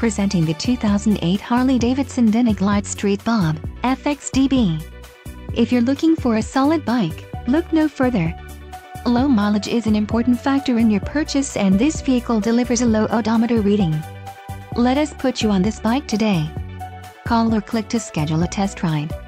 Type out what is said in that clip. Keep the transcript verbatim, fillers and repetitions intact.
Presenting the two thousand eight Harley-Davidson Dyna Glide Street Bob, F X D B. If you're looking for a solid bike, look no further. Low mileage is an important factor in your purchase, and this vehicle delivers a low odometer reading. Let us put you on this bike today. Call or click to schedule a test ride.